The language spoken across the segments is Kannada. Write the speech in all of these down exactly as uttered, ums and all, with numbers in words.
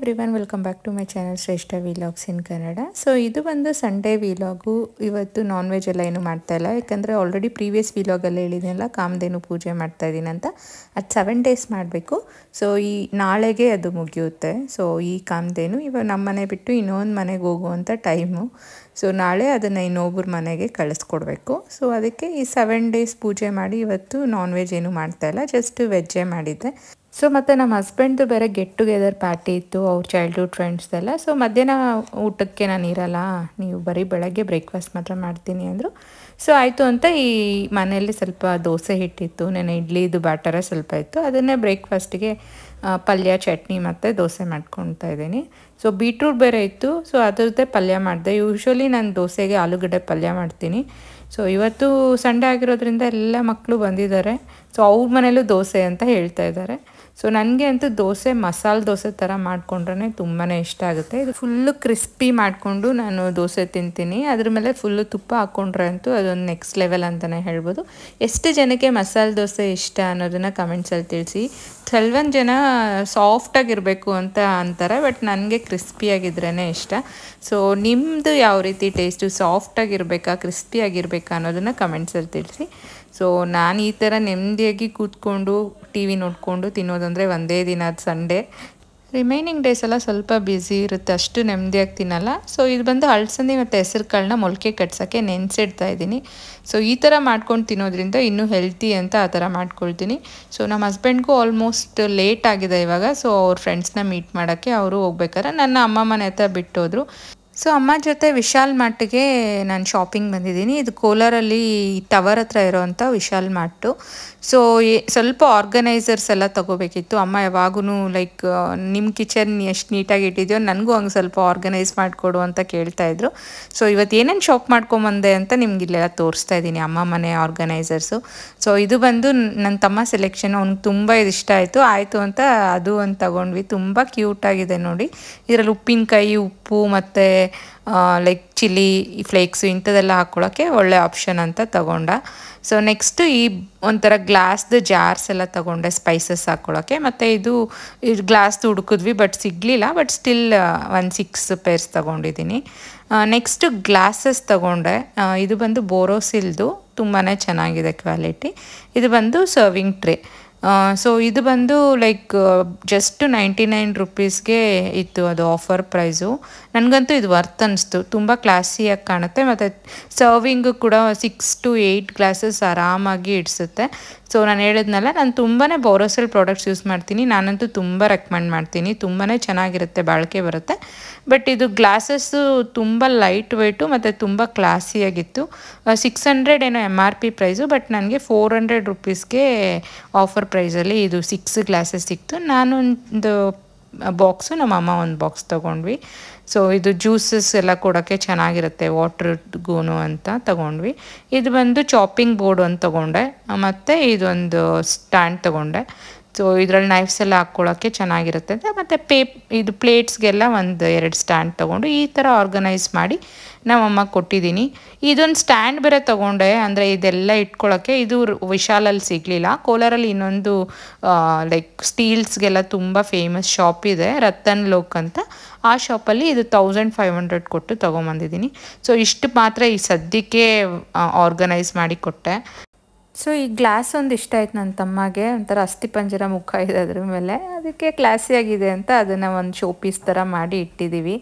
Everyone, welcome back to my channel Shreshtha vlogs in Kannada. So ಇದು ಬಂದು ಸಂಡೇ ವಿಲಾಗು. ಇವತ್ತು ನಾನ್ ವೆಜ್ ಎಲ್ಲ ಏನು ಮಾಡ್ತಾ ಇಲ್ಲ, ಯಾಕಂದರೆ ಆಲ್ರೆಡಿ ಪ್ರೀವಿಯಸ್ ವಿಲಾಗಲ್ಲಿ ಹೇಳಿದ್ನಲ್ಲ ಕಾಮಧೇನು ಪೂಜೆ ಮಾಡ್ತಾ ಇದ್ದೀನಿ ಅಂತ. ಅದು ಸೆವೆನ್ ಡೇಸ್ ಮಾಡಬೇಕು. ಸೊ ಈ ನಾಳೆಗೆ ಅದು ಮುಗಿಯುತ್ತೆ. ಸೊ ಈ ಕಾಮಧೇನು ಇವಾಗ ನಮ್ಮ ಮನೆ ಬಿಟ್ಟು ಇನ್ನೊಂದು ಮನೆಗೆ ಹೋಗುವಂಥ ಟೈಮು. ಸೊ ನಾಳೆ ಅದನ್ನು ಇನ್ನೊಬ್ಬರ ಮನೆಗೆ ಕಳಿಸ್ಕೊಡ್ಬೇಕು. ಸೊ ಅದಕ್ಕೆ ಈ ಸೆವೆನ್ ಡೇಸ್ ಪೂಜೆ ಮಾಡಿ ಇವತ್ತು ನಾನ್ ವೆಜ್ ಏನು ಮಾಡ್ತಾಯಿಲ್ಲ, ಜಸ್ಟ್ ವೆಜ್ಜೇ ಮಾಡಿದ್ದೆ. ಸೊ ಮತ್ತು ನಮ್ಮ ಹಸ್ಬೆಂಡ್ದು ಬೇರೆ ಗೆಟ್ ಟುಗೆದರ್ ಪಾರ್ಟಿ ಇತ್ತು, ಅವ್ರ ಚೈಲ್ಡ್ಹುಡ್ ಫ್ರೆಂಡ್ಸ್ದೆಲ್ಲ. ಸೊ ಮಧ್ಯಾಹ್ನ ಊಟಕ್ಕೆ ನಾನು ಇರಲ್ಲ, ನೀವು ಬರೀ ಬೆಳಗ್ಗೆ ಬ್ರೇಕ್ಫಾಸ್ಟ್ ಮಾತ್ರ ಮಾಡ್ತೀನಿ ಅಂದರು. ಸೊ ಆಯಿತು ಅಂತ ಈ ಮನೆಯಲ್ಲಿ ಸ್ವಲ್ಪ ದೋಸೆ ಹಿಟ್ಟಿತ್ತು, ನೆನೆ ಇಡ್ಲಿದು ಬ್ಯಾಟರ ಸ್ವಲ್ಪ ಇತ್ತು, ಅದನ್ನೇ ಬ್ರೇಕ್ಫಾಸ್ಟಿಗೆ ಪಲ್ಯ, ಚಟ್ನಿ ಮತ್ತು ದೋಸೆ ಮಾಡ್ಕೊಳ್ತಾ ಇದ್ದೀನಿ. ಸೊ ಬೀಟ್ರೂಟ್ ಬೇರೆ ಇತ್ತು, ಸೊ ಅದ್ರದ್ದೇ ಪಲ್ಯ ಮಾಡಿದೆ. ಯೂಶ್ವಲಿ ನಾನು ದೋಸೆಗೆ ಆಲೂಗಡ್ಡೆ ಪಲ್ಯ ಮಾಡ್ತೀನಿ. ಸೊ ಇವತ್ತು ಸಂಡೇ ಆಗಿರೋದ್ರಿಂದ ಎಲ್ಲ ಮಕ್ಕಳು ಬಂದಿದ್ದಾರೆ. ಸೊ ಅವ್ರ ಮನೇಲೂ ದೋಸೆ ಅಂತ ಹೇಳ್ತಾ ಇದ್ದಾರೆ. ಸೊ ನನಗೆ ಅಂತೂ ದೋಸೆ ಮಸಾಲೆ ದೋಸೆ ಥರ ಮಾಡಿಕೊಂಡ್ರೆ ತುಂಬಾ ಇಷ್ಟ ಆಗುತ್ತೆ. ಇದು ಫುಲ್ಲು ಕ್ರಿಸ್ಪಿ ಮಾಡಿಕೊಂಡು ನಾನು ದೋಸೆ ತಿಂತೀನಿ. ಅದ್ರ ಮೇಲೆ ಫುಲ್ಲು ತುಪ್ಪ ಹಾಕ್ಕೊಂಡ್ರೆ ಅಂತೂ ಅದೊಂದು ನೆಕ್ಸ್ಟ್ ಲೆವೆಲ್ ಅಂತಲೇ ಹೇಳ್ಬೋದು. ಎಷ್ಟು ಜನಕ್ಕೆ ಮಸಾಲೆ ದೋಸೆ ಇಷ್ಟ ಅನ್ನೋದನ್ನು ಕಮೆಂಟ್ಸಲ್ಲಿ ತಿಳಿಸಿ. ಕೆಲವೊಂದು ಜನ ಸಾಫ್ಟಾಗಿರಬೇಕು ಅಂತ ಅಂತಾರೆ, ಬಟ್ ನನಗೆ ಕ್ರಿಸ್ಪಿಯಾಗಿದ್ರೇ ಇಷ್ಟ. ಸೊ ನಿಮ್ಮದು ಯಾವ ರೀತಿ ಟೇಸ್ಟು, ಸಾಫ್ಟಾಗಿರಬೇಕಾ ಕ್ರಿಸ್ಪಿಯಾಗಿರಬೇಕಾ ಅನ್ನೋದನ್ನು ಕಮೆಂಟ್ಸಲ್ಲಿ ತಿಳಿಸಿ. ಸೊ ನಾನು ಈ ಥರ ನೆಮ್ಮದಿಯಾಗಿ ಕೂತ್ಕೊಂಡು ಟಿ ವಿ ನೋಡಿಕೊಂಡು ತಿನ್ನೋದಂದರೆ ಒಂದೇ ದಿನ, ಅದು ಸಂಡೇ. ರಿಮೈನಿಂಗ್ ಡೇಸ್ ಎಲ್ಲ ಸ್ವಲ್ಪ ಬ್ಯುಸಿ ಇರುತ್ತೆ, ಅಷ್ಟು ನೆಮ್ಮದಿಯಾಗಿ ತಿನ್ನಲ್ಲ. ಸೊ ಇದು ಬಂದು ಅಳಸಂದಿ ಮತ್ತು ಹೆಸರು ಕಾಳನ್ನ ಮೊಳಕೆ ಕಟ್ಸೋಕ್ಕೆ ನೆನೆಸಿಡ್ತಾ ಇದ್ದೀನಿ. ಸೊ ಈ ಥರ ಮಾಡ್ಕೊಂಡು ತಿನ್ನೋದ್ರಿಂದ ಇನ್ನೂ ಹೆಲ್ತಿ ಅಂತ ಆ ಥರ ಮಾಡ್ಕೊಳ್ತೀನಿ. ಸೊ ನಮ್ಮ ಹಸ್ಬೆಂಡ್ಗೂ ಆಲ್ಮೋಸ್ಟ್ ಲೇಟ್ ಆಗಿದೆ ಇವಾಗ. ಸೊ ಅವ್ರ ಫ್ರೆಂಡ್ಸ್ನ ಮೀಟ್ ಮಾಡೋಕ್ಕೆ ಅವರು ಹೋಗ್ಬೇಕಾದ್ರೆ ನನ್ನ ಅಮ್ಮ ಮನೆ ಹತ್ರ ಬಿಟ್ಟೋದ್ರು. ಸೊ ಅಮ್ಮ ಜೊತೆ ವಿಶಾಲ್ ಮಾರ್ಟ್ಗೆ ನಾನು ಶಾಪಿಂಗ್ ಬಂದಿದ್ದೀನಿ. ಇದು ಕೋಲಾರಲ್ಲಿ ಟವರ್ ಹತ್ರ ಇರೋವಂಥ ವಿಶಾಲ್ ಮಾರ್ಟು. ಸೊ ಸ್ವಲ್ಪ ಆರ್ಗನೈಸರ್ಸ್ ಎಲ್ಲ ತೊಗೋಬೇಕಿತ್ತು. ಅಮ್ಮ ಯಾವಾಗೂ ಲೈಕ್ ನಿಮ್ಮ ಕಿಚನ್ ಎಷ್ಟು ನೀಟಾಗಿ ಇಟ್ಟಿದೆಯೋ ನನಗೂ ಹಂಗೆ ಸ್ವಲ್ಪ ಆರ್ಗನೈಸ್ ಮಾಡಿಕೊಡು ಅಂತ ಕೇಳ್ತಾಯಿದ್ರು. ಸೊ ಇವತ್ತು ಏನೇನು ಶಾಪ್ ಮಾಡ್ಕೊಂಬಂದೆ ಅಂತ ನಿಮ್ಗೆ ಇಲ್ಲೆಲ್ಲ ತೋರಿಸ್ತಾ ಇದ್ದೀನಿ, ಅಮ್ಮ ಮನೆ ಆರ್ಗನೈಸರ್ಸು. ಸೊ ಇದು ಬಂದು ನನ್ನ ತಮ್ಮ ಸೆಲೆಕ್ಷನ್, ಅವ್ನಿಗೆ ತುಂಬ ಇದು ಇಷ್ಟ ಆಯಿತು ಆಯಿತು ಅಂತ ಅದು ಒಂದು ತಗೊಂಡ್ವಿ. ತುಂಬ ಕ್ಯೂಟಾಗಿದೆ ನೋಡಿ. ಇದರಲ್ಲಿ ಉಪ್ಪಿನಕಾಯಿ, ಉಪ್ಪು ಮತ್ತು ಲೈಕ್ ಚಿಲ್ಲಿ ಫ್ಲೇಕ್ಸು ಇಂಥದ್ದೆಲ್ಲ ಹಾಕ್ಕೊಳ್ಳೋಕ್ಕೆ ಒಳ್ಳೆ ಆಪ್ಷನ್ ಅಂತ ತಗೊಂಡ. ಸೊ ನೆಕ್ಸ್ಟು ಈ ಒಂಥರ ಗ್ಲಾಸ್ದು ಜಾರ್ಸ್ ಎಲ್ಲ ತೊಗೊಂಡೆ ಸ್ಪೈಸಸ್ ಹಾಕ್ಕೊಳ್ಳೋಕ್ಕೆ. ಮತ್ತು ಇದು ಇದು ಗ್ಲಾಸ್ದು ಹುಡುಕಿದ್ವಿ ಬಟ್ ಸಿಗಲಿಲ್ಲ, ಬಟ್ ಸ್ಟಿಲ್ ಒಂದು ಸಿಕ್ಸ್ ಪೇರ್ಸ್ ತೊಗೊಂಡಿದ್ದೀನಿ. ನೆಕ್ಸ್ಟು ಗ್ಲಾಸಸ್ ತೊಗೊಂಡೆ. ಇದು ಬಂದು ಬೋರೋಸಿಲ್ದು, ತುಂಬಾ ಚೆನ್ನಾಗಿದೆ ಕ್ವಾಲಿಟಿ. ಇದು ಬಂದು ಸರ್ವಿಂಗ್ ಟ್ರೇ. ಸೊ ಇದು ಬಂದು ಲೈಕ್ ಜಸ್ಟ್ ನೈಂಟಿ ನೈನ್ ರುಪೀಸ್ಗೆ ಇತ್ತು, ಅದು ಆಫರ್ ಪ್ರೈಸು. ನನಗಂತೂ ಇದು ವರ್ತ್ ಅನ್ನಿಸ್ತು, ತುಂಬ ಕ್ಲಾಸಿಯಾಗಿ ಕಾಣುತ್ತೆ. ಮತ್ತು ಸರ್ವಿಂಗು ಕೂಡ ಸಿಕ್ಸ್ ಟು ಏಯ್ಟ್ ಗ್ಲಾಸಸ್ ಆರಾಮಾಗಿ ಇಡಿಸುತ್ತೆ. ಸೊ ನಾನು ಹೇಳಿದ್ನಲ್ಲ, ನಾನು ತುಂಬಾ ಬೋರೋಸಿಲ್ ಪ್ರಾಡಕ್ಟ್ಸ್ ಯೂಸ್ ಮಾಡ್ತೀನಿ. ನಾನಂತೂ ತುಂಬ ರೆಕಮೆಂಡ್ ಮಾಡ್ತೀನಿ, ತುಂಬಾ ಚೆನ್ನಾಗಿರುತ್ತೆ, ಬಾಳಿಕೆ ಬರುತ್ತೆ. ಬಟ್ ಇದು ಗ್ಲಾಸಸ್ಸು ತುಂಬ ಲೈಟ್ ವೆಯ್ಟು ಮತ್ತು ತುಂಬ ಕ್ಲಾಸಿಯಾಗಿತ್ತು. ಸಿಕ್ಸ್ ಹಂಡ್ರೆಡ್ ಏನೋ M R P price, but ನನಗೆ ಫೋರ್ ಹಂಡ್ರೆಡ್ ರುಪೀಸ್ಗೆ ಆಫರ್ ಪ್ರೈಸಲ್ಲಿ ಇದು ಸಿಕ್ಸ್ ಗ್ಲಾಸಸ್ ಸಿಕ್ತು. ನಾನೊಂದು ಬಾಕ್ಸು, ನಮ್ಮ ಅಮ್ಮ ಒಂದು ಬಾಕ್ಸ್ ತೊಗೊಂಡ್ವಿ. ಸೊ ಇದು ಜ್ಯೂಸಸ್ ಎಲ್ಲ ಕೊಡೋಕ್ಕೆ ಚೆನ್ನಾಗಿರುತ್ತೆ, ವಾಟ್ರಿಗೂ ಅಂತ ತೊಗೊಂಡ್ವಿ. ಇದು ಬಂದು ಚಾಪಿಂಗ್ ಬೋರ್ಡ್ ಒಂದು ತೊಗೊಂಡೆ, ಮತ್ತು ಇದೊಂದು ಸ್ಟ್ಯಾಂಡ್ ತೊಗೊಂಡೆ. ಸೊ ಇದರಲ್ಲಿ ನೈಫ್ಸ್ ಎಲ್ಲ ಹಾಕ್ಕೊಳ್ಳೋಕ್ಕೆ ಚೆನ್ನಾಗಿರುತ್ತೆ ಅಂತ. ಮತ್ತು ಪೇ ಇದು ಪ್ಲೇಟ್ಸ್ಗೆಲ್ಲ ಒಂದು ಎರಡು ಸ್ಟ್ಯಾಂಡ್ ತೊಗೊಂಡು ಈ ಥರ ಆರ್ಗನೈಸ್ ಮಾಡಿ ನಮ್ಮಮ್ಮ ಕೊಟ್ಟಿದ್ದೀನಿ. ಇದೊಂದು ಸ್ಟ್ಯಾಂಡ್ ಬೇರೆ ತೊಗೊಂಡೆ, ಅಂದರೆ ಇದೆಲ್ಲ ಇಟ್ಕೊಳ್ಳೋಕ್ಕೆ. ಇದು ವಿಶಾಲಲ್ಲಿ ಸಿಗಲಿಲ್ಲ, ಕೋಲಾರಲ್ಲಿ ಇನ್ನೊಂದು ಲೈಕ್ ಸ್ಟೀಲ್ಸ್ಗೆಲ್ಲ ತುಂಬ ಫೇಮಸ್ ಶಾಪ್ ಇದೆ, ರತನ್ ಲೋಕ್ ಅಂತ. ಆ ಶಾಪಲ್ಲಿ ಇದು ತೌಸಂಡ್ ಫೈವ್ ಹಂಡ್ರೆಡ್ ಕೊಟ್ಟು ತೊಗೊಂಬಂದಿದ್ದೀನಿ. ಸೊ ಇಷ್ಟು ಮಾತ್ರ ಈ ಸದ್ಯಕ್ಕೆ ಆರ್ಗನೈಸ್ ಮಾಡಿ ಕೊಟ್ಟೆ. ಸೊ ಈ ಗ್ಲಾಸ್ ಒಂದು ಇಷ್ಟ ಆಯ್ತು ನನ್ನ ತಮ್ಮಗೆ, ಒಂಥರ ಅಸ್ಥಿ ಪಂಜರ ಮುಖ ಇದೆ ಅದ್ರ ಮೇಲೆ, ಅದಕ್ಕೆ ಕ್ಲಾಸಿಯಾಗಿದೆ ಅಂತ ಅದನ್ನು ಒಂದು ಶೋ ಪೀಸ್ ಥರ ಮಾಡಿ ಇಟ್ಟಿದ್ದೀವಿ.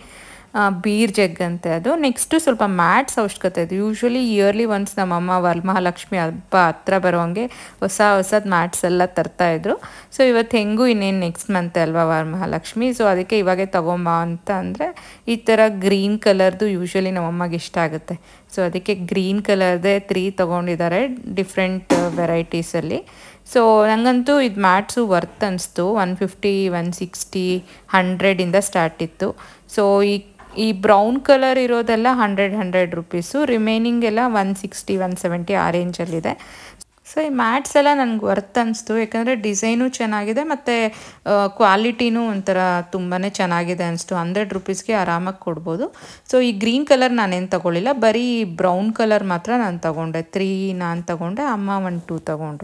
ಬೀರ್ ಜಗ್ ಅಂತೆ ಅದು. ನೆಕ್ಸ್ಟು ಸ್ವಲ್ಪ ಮ್ಯಾಟ್ಸ್ ಅವಶ್ಯಕತೆ ಇದೆ. ಯೂಶ್ವಲಿ ಇಯರ್ಲಿ ಒನ್ಸ್ ನಮ್ಮಮ್ಮ ವರಮಹಾಲಕ್ಷ್ಮಿ ಹಬ್ಬ ಹತ್ರ ಬರೋಂಗೆ ಹೊಸ ಹೊಸದು ಮ್ಯಾಟ್ಸ್ ಎಲ್ಲ ತರ್ತಾಯಿದ್ರು. ಸೊ ಇವತ್ತು ಹೆಂಗೂ ಇನ್ನೇನು ನೆಕ್ಸ್ಟ್ ಮಂತ್ ಅಲ್ವಾ ವರಮಹಾಲಕ್ಷ್ಮಿ, ಸೊ ಅದಕ್ಕೆ ಇವಾಗೆ ತೊಗೊಂಬ ಅಂತ ಅಂದರೆ ಈ ಥರ ಗ್ರೀನ್ ಕಲರ್ದು ಯೂಶ್ವಲಿ ನಮ್ಮಮ್ಮಗೆ ಇಷ್ಟ ಆಗುತ್ತೆ. ಸೊ ಅದಕ್ಕೆ ಗ್ರೀನ್ ಕಲರ್ದೇ ತ್ರೀ ತೊಗೊಂಡಿದ್ದಾರೆ ಡಿಫ್ರೆಂಟ್ ವೆರೈಟೀಸಲ್ಲಿ. ಸೊ ನನಗಂತೂ ಇದು ಮ್ಯಾಟ್ಸು ವರ್ತ್ ಅನ್ನಿಸ್ತು. ಒನ್ ಫಿಫ್ಟಿ ಒನ್ ಸಿಕ್ಸ್ಟಿ ಹಂಡ್ರೆಡಿಂದ ಸ್ಟಾರ್ಟ್ ಇತ್ತು. ಸೊ ಈ ಈ ಬ್ರೌನ್ ಕಲರ್ ಇರೋದೆಲ್ಲ ಹಂಡ್ರೆಡ್ ಹಂಡ್ರೆಡ್ ರುಪೀಸು, ರಿಮೈನಿಂಗ್ ಎಲ್ಲ ಒನ್ ಸಿಕ್ಸ್ಟಿ ಒನ್ ಸೆವೆಂಟಿ ಆ ರೇಂಜಲ್ಲಿದೆ. ಸೊ ಈ ಮ್ಯಾಟ್ಸ್ ಎಲ್ಲ ನನಗೆ ವರ್ತ್ ಅನ್ನಿಸ್ತು, ಯಾಕಂದರೆ ಡಿಸೈನು ಚೆನ್ನಾಗಿದೆ ಮತ್ತು ಕ್ವಾಲಿಟಿನೂ ಒಂಥರ ತುಂಬಾ ಚೆನ್ನಾಗಿದೆ ಅನ್ನಿಸ್ತು. ಹಂಡ್ರೆಡ್ ರುಪೀಸ್ಗೆ ಆರಾಮಾಗಿ ಕೊಡ್ಬೋದು. ಸೊ ಈ ಗ್ರೀನ್ ಕಲರ್ ನಾನೇನು ತೊಗೊಳ್ಳಿಲ್ಲ, ಬರೀ ಬ್ರೌನ್ ಕಲರ್ ಮಾತ್ರ ನಾನು ತೊಗೊಂಡೆ. ತ್ರೀ ನಾನು ತೊಗೊಂಡೆ, ಅಮ್ಮ ಒನ್ ಟೂ ತೊಗೊಂಡ್ರು.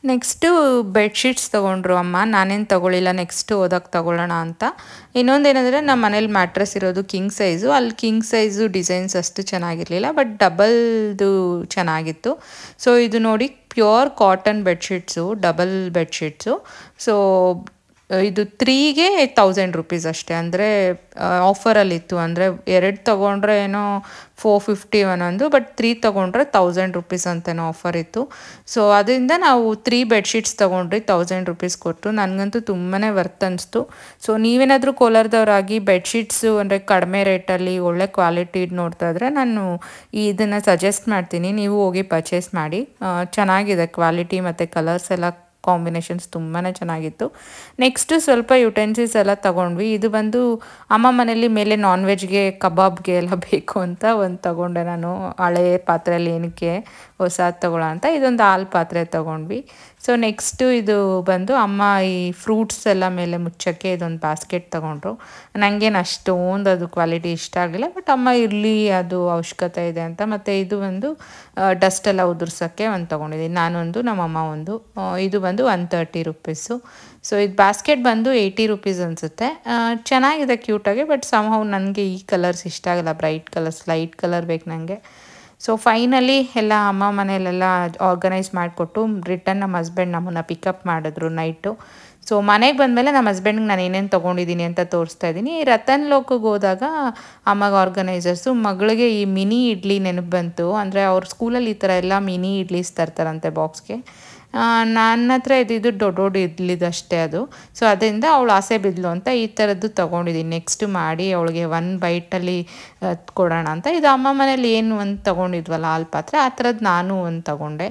ನೆಕ್ಸ್ಟು ಬೆಡ್ಶೀಟ್ಸ್ ತೊಗೊಂಡ್ರು ಅಮ್ಮ, ನಾನೇನು ತೊಗೊಳ್ಳಿಲ್ಲ, ನೆಕ್ಸ್ಟು ಓದೋಕ್ಕೆ ತೊಗೊಳ್ಳೋಣ ಅಂತ. ಇನ್ನೊಂದೇನೆಂದರೆ ನಮ್ಮ ಮನೇಲಿ ಮ್ಯಾಟ್ರೆಸ್ ಇರೋದು ಕಿಂಗ್ ಸೈಜು, ಅಲ್ಲಿ ಕಿಂಗ್ ಸೈಜು ಡಿಸೈನ್ಸ್ ಅಷ್ಟು ಚೆನ್ನಾಗಿರಲಿಲ್ಲ, ಬಟ್ ಡಬಲ್ದು ಚೆನ್ನಾಗಿತ್ತು. ಸೊ ಇದು ನೋಡಿ pure cotton bedsheets, double bedsheets. So ಇದು ತ್ರೀಗೆ ತೌಸಂಡ್ ರುಪೀಸ್ ಅಷ್ಟೇ, ಅಂದರೆ ಆಫರಲ್ಲಿತ್ತು. ಅಂದರೆ ಎರಡು ತೊಗೊಂಡ್ರೆ ಏನೋ ಫೋರ್ ಫಿಫ್ಟಿ ಒಂದೊಂದು, ಬಟ್ ತ್ರೀ ತೊಗೊಂಡ್ರೆ ತೌಸಂಡ್ ರುಪೀಸ್ ಅಂತೇನೋ ಆಫರ್ ಇತ್ತು. ಸೊ ಅದರಿಂದ ನಾವು ತ್ರೀ ಬೆಡ್ಶೀಟ್ಸ್ ತೊಗೊಂಡ್ರಿ ತೌಸಂಡ್ ರುಪೀಸ್ ಕೊಟ್ಟು. ನನಗಂತೂ ತುಂಬಾ ವರ್ತ್ ಅನಿಸ್ತು. ಸೊ ನೀವೇನಾದರೂ ಕೋಲಾರದವರಾಗಿ ಬೆಡ್ಶೀಟ್ಸು ಅಂದರೆ ಕಡಿಮೆ ರೇಟಲ್ಲಿ ಒಳ್ಳೆ ಕ್ವಾಲಿಟಿ ನೋಡ್ತಾ ಇದ್ರೆ ನಾನು ಇದನ್ನು ಸಜೆಸ್ಟ್ ಮಾಡ್ತೀನಿ, ನೀವು ಹೋಗಿ ಪರ್ಚೇಸ್ ಮಾಡಿ. ಚೆನ್ನಾಗಿದೆ ಕ್ವಾಲಿಟಿ ಮತ್ತು ಕಲರ್ಸ್ ಎಲ್ಲ ಕಾಂಬಿನೇಷನ್ಸ್ ತುಂಬಾ ಚೆನ್ನಾಗಿತ್ತು. ನೆಕ್ಸ್ಟು ಸ್ವಲ್ಪ ಯುಟೆನ್ಸಿಲ್ಸ್ ಎಲ್ಲ ತೊಗೊಂಡ್ವಿ. ಇದು ಬಂದು ಅಮ್ಮ ಮನೇಲಿ ಮೇಲೆ ನಾನ್ ವೆಜ್ಗೆ ಕಬಾಬ್ಗೆ ಎಲ್ಲ ಬೇಕು ಅಂತ ಒಂದು ತೊಗೊಂಡೆ ನಾನು, ಹಳೆ ಪಾತ್ರೆಯಲ್ಲಿ ಏನಕ್ಕೆ ಹೊಸದು ತೊಗೊಳ್ಳೋ ಅಂತ. ಇದೊಂದು ಹಾಲು ಪಾತ್ರೆ ತೊಗೊಂಡ್ವಿ. ಸೊ ನೆಕ್ಸ್ಟು ಇದು ಬಂದು ಅಮ್ಮ ಈ ಫ್ರೂಟ್ಸ್ ಎಲ್ಲ ಮೇಲೆ ಮುಚ್ಚೋಕ್ಕೆ ಇದೊಂದು ಬಾಸ್ಕೆಟ್ ತೊಗೊಂಡ್ರು. ನನಗೇನು ಅಷ್ಟೊಂದು ಅದು ಕ್ವಾಲಿಟಿ ಇಷ್ಟ ಆಗಲಿಲ್ಲ, ಬಟ್ ಅಮ್ಮ ಇರಲಿ ಅದು ಅವಶ್ಯಕತೆ ಇದೆ ಅಂತ. ಮತ್ತು ಇದು ಒಂದು ಡಸ್ಟೆಲ್ಲ ಉದುರ್ಸೋಕ್ಕೆ ಒಂದು ತೊಗೊಂಡಿದ್ದೀನಿ, ನಾನೊಂದು ನಮ್ಮಮ್ಮ ಒಂದು. ಇದು ಬಂದು ಒನ್ ತರ್ಟಿ ರುಪೀಸು. ಸೊ ಇದು ಬಾಸ್ಕೆಟ್ ಬಂದು ಏಯ್ಟಿ ರುಪೀಸ್ ಅನಿಸುತ್ತೆ. ಚೆನ್ನಾಗಿದೆ ಕ್ಯೂಟಾಗಿ, ಬಟ್ ಸಮ್ಹೌ ನನಗೆ ಈ ಕಲರ್ಸ್ ಇಷ್ಟ ಆಗಲ್ಲ, ಬ್ರೈಟ್ ಕಲರ್ಸ್, ಲೈಟ್ ಕಲರ್ ಬೇಕು ನನಗೆ. ಸೊ ಫೈನಲಿ ಎಲ್ಲ ಅಮ್ಮ ಮನೆಯಲ್ಲೆಲ್ಲ ಆರ್ಗನೈಸ್ ಮಾಡಿಕೊಟ್ಟು ರಿಟರ್ನ್ ನಮ್ಮ ಹಸ್ಬೆಂಡ್ ನಮ್ಮನ್ನು ಪಿಕಪ್ ಮಾಡಿದ್ರು ನೈಟು. ಸೊ ಮನೆಗೆ ಬಂದಮೇಲೆ ನಮ್ಮ ಹಸ್ಬೆಂಡ್ಗೆ ನಾನು ಏನೇನು ತೊಗೊಂಡಿದ್ದೀನಿ ಅಂತ ತೋರಿಸ್ತಾ ಇದ್ದೀನಿ. ರತನ್ ಲೋಕಕ್ಕೆ ಹೋದಾಗ ಅಮ್ಮಗೆ ಆರ್ಗನೈಸರ್ಸು ಮಗಳಿಗೆ ಈ ಮಿನಿ ಇಡ್ಲಿ ನೆನಪು ಬಂತು. ಅಂದರೆ ಅವ್ರ ಸ್ಕೂಲಲ್ಲಿ ಈ ಥರ ಎಲ್ಲ ಮಿನಿ ಇಡ್ಲೀಸ್ ತರ್ತಾರಂತೆ ಬಾಕ್ಸ್ಗೆ. ನನ್ನ ಹತ್ರ ಇದ್ದಿದ್ದು ದೊಡ್ಡ ದೊಡ್ಡ ಇಡ್ಲಿದಷ್ಟೇ ಅದು. ಸೊ ಅದರಿಂದ ಅವಳು ಆಸೆ ಬಿದ್ಲು ಅಂತ ಈ ಥರದ್ದು ತೊಗೊಂಡಿದ್ದೀನಿ. ನೆಕ್ಸ್ಟ್ ಮಾಡಿ ಅವಳಿಗೆ ಒನ್ ಬೈಟಲ್ಲಿ ಕೊಡೋಣ ಅಂತ. ಇದು ಅಮ್ಮ ಮನೇಲಿ ಏನು ಒಂದು ತೊಗೊಂಡಿದ್ವಲ್ಲ ಹಾಲು ಪಾತ್ರೆ, ಆ ಥರದ್ದು ನಾನು ಒಂದು ತೊಗೊಂಡೆ.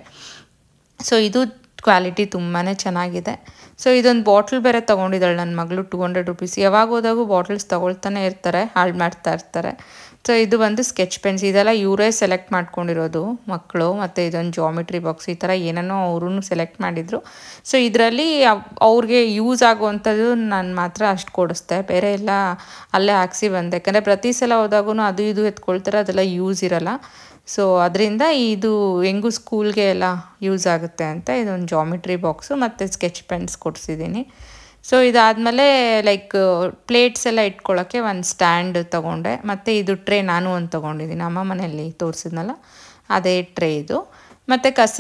ಸೊ ಇದು ಕ್ವಾಲಿಟಿ ತುಂಬಾ ಚೆನ್ನಾಗಿದೆ. ಸೊ ಇದೊಂದು ಬಾಟ್ಲ್ ಬೇರೆ ತೊಗೊಂಡಿದ್ದಾಳೆ ನನ್ನ ಮಗಳು, ಟು ಹಂಡ್ರೆಡ್ ರುಪೀಸ್. ಯಾವಾಗ ಹೋದಾಗೂ ಬಾಟಲ್ಸ್ ತೊಗೊಳ್ತಾನೆ ಇರ್ತಾರೆ, ಹಾಳು ಮಾಡ್ತಾ ಇರ್ತಾರೆ. ಸೊ ಇದು ಬಂದು ಸ್ಕೆಚ್ ಪೆನ್ಸ್, ಇದೆಲ್ಲ ಇವರೇ ಸೆಲೆಕ್ಟ್ ಮಾಡ್ಕೊಂಡಿರೋದು ಮಕ್ಕಳು. ಮತ್ತು ಇದೊಂದು ಜಾಮಿಟ್ರಿ ಬಾಕ್ಸ್, ಈ ಥರ ಏನೇನೋ ಅವರು ಸೆಲೆಕ್ಟ್ ಮಾಡಿದರು. ಸೊ ಇದರಲ್ಲಿ ಅವ್ರಿಗೆ ಯೂಸ್ ಆಗುವಂಥದ್ದು ನಾನು ಮಾತ್ರ ಅಷ್ಟು ಕೊಡಿಸ್ದೆ, ಬೇರೆ ಎಲ್ಲ ಅಲ್ಲೇ ಹಾಕ್ಸಿ ಬಂದೆ. ಯಾಕಂದರೆ ಪ್ರತಿ ಸಲ ಹೋದಾಗೂ ಅದು ಇದು ಎತ್ಕೊಳ್ತಾರೆ, ಅದೆಲ್ಲ ಯೂಸ್ ಇರೋಲ್ಲ. ಸೊ ಅದರಿಂದ ಇದು ಹೆಂಗೂ ಸ್ಕೂಲ್ಗೆ ಎಲ್ಲ ಯೂಸ್ ಆಗುತ್ತೆ ಅಂತ ಇದೊಂದು ಜಾಮಿಟ್ರಿ ಬಾಕ್ಸು ಮತ್ತು ಸ್ಕೆಚ್ ಪೆನ್ಸ್ ಕೊಡಿಸಿದ್ದೀನಿ. ಸೊ ಇದಾದಮೇಲೆ ಲೈಕ್ ಪ್ಲೇಟ್ಸ್ ಎಲ್ಲ ಇಟ್ಕೊಳ್ಳೋಕ್ಕೆ ಒಂದು ಸ್ಟ್ಯಾಂಡ್ ತೊಗೊಂಡೆ. ಮತ್ತು ಇದು ಟ್ರೇ ನಾನು ಒಂದು ತೊಗೊಂಡಿದ್ದೀನಿ, ಅಮ್ಮ ಮನೆಯಲ್ಲಿ ತೋರಿಸಿದ್ನಲ್ಲ ಅದೇ ಟ್ರೇ ಇದು. ಮತ್ತು ಕಸ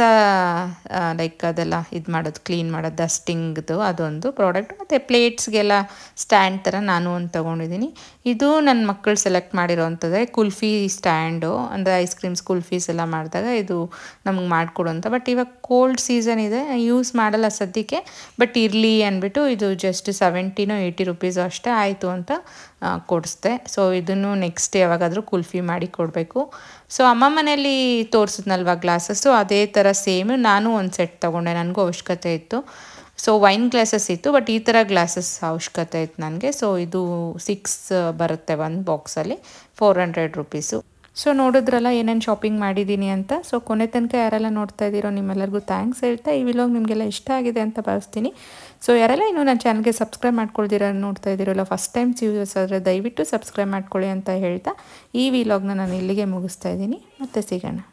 ಲೈಕ್ ಅದೆಲ್ಲ ಇದು ಮಾಡೋದು, ಕ್ಲೀನ್ ಮಾಡೋದು, ಡಸ್ಟಿಂಗ್ದು ಅದೊಂದು ಪ್ರಾಡಕ್ಟ್. ಮತ್ತು ಪ್ಲೇಟ್ಸ್ಗೆಲ್ಲ ಸ್ಟ್ಯಾಂಡ್ ಥರ ನಾನು ಒಂದು ತೊಗೊಂಡಿದ್ದೀನಿ. ಇದು ನನ್ನ ಮಕ್ಕಳು ಸೆಲೆಕ್ಟ್ ಮಾಡಿರೋವಂಥದ್ದೇ ಕುಲ್ಫಿ ಸ್ಟ್ಯಾಂಡು, ಅಂದರೆ ಐಸ್ ಕ್ರೀಮ್ಸ್ ಕುಲ್ಫೀಸ್ ಎಲ್ಲ ಮಾಡಿದಾಗ ಇದು ನಮ್ಗೆ ಮಾಡಿಕೊಡುವಂಥ. ಬಟ್ ಇವಾಗ ಕೋಲ್ಡ್ ಸೀಸನ್ ಇದೆ, ಯೂಸ್ ಮಾಡಲ್ಲ ಸದ್ಯಕ್ಕೆ, ಬಟ್ ಇರಲಿ ಅಂದ್ಬಿಟ್ಟು ಇದು ಜಸ್ಟ್ ಸೆವೆಂಟಿನೋ ಏಯ್ಟಿ ರುಪೀಸು ಅಷ್ಟೇ ಆಯಿತು ಅಂತ ಕೊಡಿಸ್ದೆ. ಸೊ ಇದನ್ನು ನೆಕ್ಸ್ಟ್ ಯಾವಾಗಾದರೂ ಕುಲ್ಫಿ ಮಾಡಿ ಕೊಡಬೇಕು. ಸೊ ಅಮ್ಮ ಮನೇಲಿ ತೋರಿಸಿದ್ನಲ್ವ ಗ್ಲಾಸಸ್ಸು, ಅದೇ ಥರ ಸೇಮ್ ನಾನು ಒಂದು ಸೆಟ್ ತೊಗೊಂಡೆ, ನನಗೂ ಅವಶ್ಯಕತೆ ಇತ್ತು. ಸೊ ವೈನ್ ಗ್ಲಾಸಸ್ ಇತ್ತು, ಬಟ್ ಈ ಥರ ಗ್ಲಾಸಸ್ ಅವಶ್ಯಕತೆ ಇತ್ತು ನನಗೆ. ಸೊ ಇದು ಸಿಕ್ಸ್ ಬರುತ್ತೆ ಒಂದು ಬಾಕ್ಸಲ್ಲಿ, ಫೋರ್ ಹಂಡ್ರೆಡ್ ರುಪೀಸು. ಸೊ ನೋಡಿದ್ರಲ್ಲ ಏನೇನು ಶಾಪಿಂಗ್ ಮಾಡಿದ್ದೀನಿ ಅಂತ. ಸೊ ಕೊನೆ ತನಕ ಯಾರೆಲ್ಲ ನೋಡ್ತಾ ಇದ್ದೀರೋ ನಿಮ್ಮೆಲ್ಲರಿಗೂ ಥ್ಯಾಂಕ್ಸ್ ಹೇಳ್ತಾ, ಈ ವಿಲಾಗ್ ನಿಮಗೆಲ್ಲ ಇಷ್ಟ ಆಗಿದೆ ಅಂತ ಭಾವಿಸ್ತೀನಿ. ಸೊ ಯಾರೆಲ್ಲ ಇನ್ನೂ ನನ್ನ ಚಾನಲ್ಗೆ ಸಬ್ಸ್ಕ್ರೈಬ್ ಮಾಡ್ಕೊಳ್ದಿರೋ ನೋಡ್ತಾ ಇದ್ದೀರಲ್ಲ, ಫಸ್ಟ್ ಟೈಮ್ ಯೂಸರ್ಸ್ ಆದರೆ ದಯವಿಟ್ಟು ಸಬ್ಸ್ಕ್ರೈಬ್ ಮಾಡ್ಕೊಳ್ಳಿ ಅಂತ ಹೇಳ್ತಾ ಈ ವಿಲಾಗ್ನ ನಾನು ಇಲ್ಲಿಗೆ ಮುಗಿಸ್ತಾ ಇದ್ದೀನಿ. ಮತ್ತೆ ಸಿಗೋಣ.